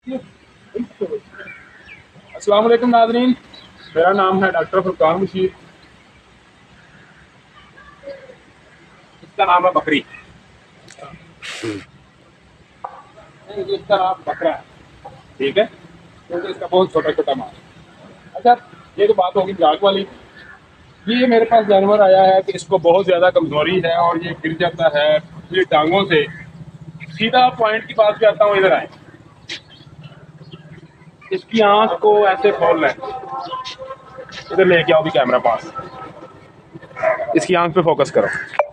अस्सलाम वालेकुम नाज़रीन, मेरा नाम है डॉक्टर फुरकान बशीर। इसका नाम है बकरी, इसका नाम बकरा है, ठीक है, क्योंकि इसका बहुत छोटा छोटा माल है। अच्छा, ये तो बात होगी जाग वाली। ये मेरे पास जानवर आया है कि इसको बहुत ज़्यादा कमज़ोरी है और ये गिर जाता है ये टांगों से। सीधा पॉइंट की बात पे आता हूँ, इधर आए, इसकी आँख को ऐसे खोल लें, इधर लेके आओ भी कैमरा पास, इसकी आँख पे फोकस करो।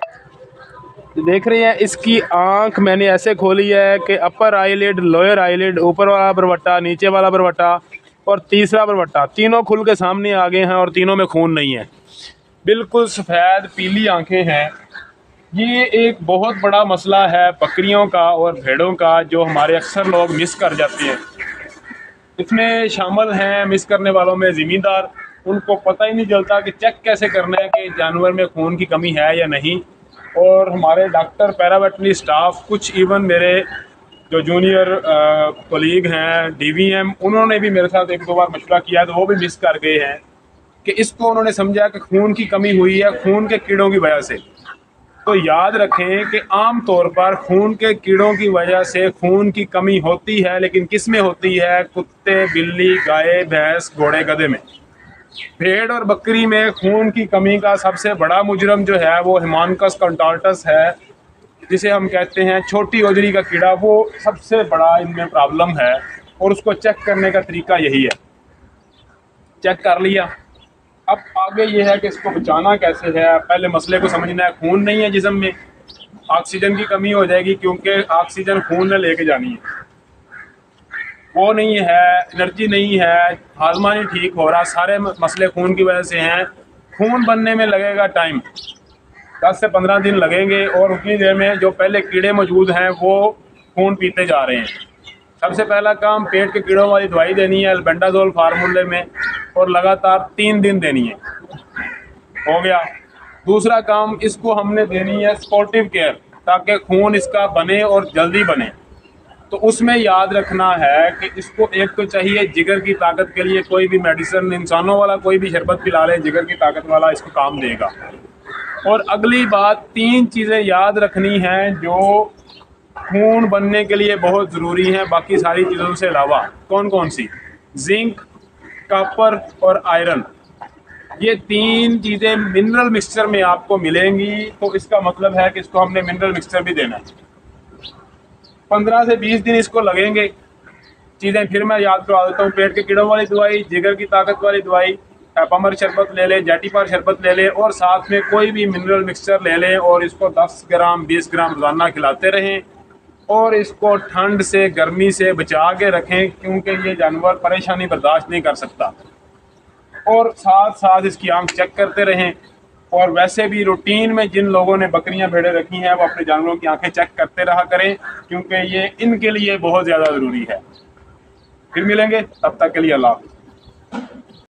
देख रहे हैं इसकी आंख मैंने ऐसे खोली है कि अपर आईलिड, लोअर आईलिड, ऊपर वाला बरवट्टा, नीचे वाला बरवट्टा और तीसरा बरवट्टा, तीनों खुल के सामने आ गए हैं और तीनों में खून नहीं है। बिल्कुल सफ़ेद पीली आंखें हैं। ये एक बहुत बड़ा मसला है बकरियों का और भेड़ों का, जो हमारे अक्सर लोग मिस कर जाते हैं। इसमें शामिल हैं मिस करने वालों में ज़मींदार, उनको पता ही नहीं चलता कि चेक कैसे करना है कि जानवर में खून की कमी है या नहीं। और हमारे डॉक्टर, पैरावेटरी स्टाफ, कुछ इवन मेरे जो जूनियर कोलीग हैं डीवीएम, उन्होंने भी मेरे साथ एक दो बार मशवरा किया तो वो भी मिस कर गए हैं कि इसको उन्होंने समझा कि खून की कमी हुई है खून के कीड़ों की वजह से। तो याद रखें कि आम तौर पर खून के कीड़ों की वजह से खून की कमी होती है, लेकिन किस में होती है? कुत्ते, बिल्ली, गाय, भैंस, घोड़े, गधे में। भेड़ और बकरी में खून की कमी का सबसे बड़ा मुजरम जो है वो हिमानकस कंटार्टस है, जिसे हम कहते हैं छोटी ओजरी का कीड़ा। वो सबसे बड़ा इनमें प्रॉब्लम है और उसको चेक करने का तरीका यही है। चेक कर लिया, अब आगे ये है कि इसको बचाना कैसे है। पहले मसले को समझना है। खून नहीं है जिस्म में, ऑक्सीजन की कमी हो जाएगी, क्योंकि ऑक्सीजन खून ने लेके जानी है। वो नहीं है, एनर्जी नहीं है, हाजमा नहीं ठीक हो रहा, सारे मसले खून की वजह से हैं। खून बनने में लगेगा टाइम, 10 से 15 दिन लगेंगे, और उतनी देर में जो पहले कीड़े मौजूद हैं वो खून पीते जा रहे हैं। सबसे पहला काम पेट के कीड़ों वाली दवाई देनी है अल्बेंडाजोल फार्मूले में, और लगातार 3 दिन देनी है। हो गया। दूसरा काम, इसको हमने देनी है स्पोर्टिव केयर, ताकि खून इसका बने और जल्दी बने। तो उसमें याद रखना है कि इसको एक तो चाहिए जिगर की ताकत के लिए कोई भी मेडिसिन, इंसानों वाला कोई भी शरबत पिला ले, जिगर की ताकत वाला इसको काम देगा। और अगली बात, 3 चीज़ें याद रखनी हैं जो खून बनने के लिए बहुत ज़रूरी हैं, बाकी सारी चीज़ों से अलावा। कौन कौन सी? जिंक, कॉपर और आयरन। ये 3 चीज़ें मिनरल मिक्सचर में आपको मिलेंगी। तो इसका मतलब है कि इसको हमने मिनरल मिक्सचर भी देना है। 15 से 20 दिन इसको लगेंगे। चीज़ें फिर मैं याद करवा देता हूँ। पेट के कीड़ों वाली दवाई, जिगर की ताकत वाली दवाई, हैपामर शरबत ले लें, जैटीपार शरबत ले लें, और साथ में कोई भी मिनरल मिक्सचर ले लें, और इसको 10 ग्राम 20 ग्राम रोज़ाना खिलाते रहें। और इसको ठंड से, गर्मी से बचा के रखें, क्योंकि ये जानवर परेशानी बर्दाश्त नहीं कर सकता। और साथ साथ इसकी आंख चेक करते रहें। और वैसे भी रूटीन में जिन लोगों ने बकरियां भेड़ें रखी हैं वो अपने जानवरों की आंखें चेक करते रहा करें, क्योंकि ये इनके लिए बहुत ज़्यादा ज़रूरी है। फिर मिलेंगे, तब तक के लिए अल्लाह हाफ़िज़।